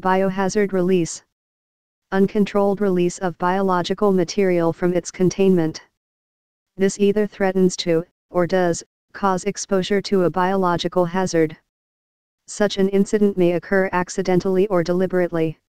Biohazard release. Uncontrolled release of biological material from its containment. This either threatens to, or does, cause exposure to a biological hazard. Such an incident may occur accidentally or deliberately.